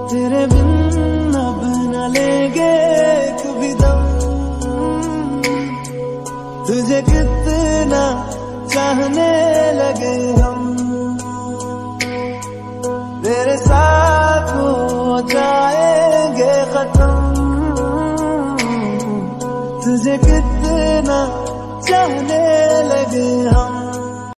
तेरे बिन अब न लेंगे कभी दम, तुझे कितना चाहने लगे हम, तेरे साथ हो जाएंगे खत्म, तुझे कितना चाहने लगे हम।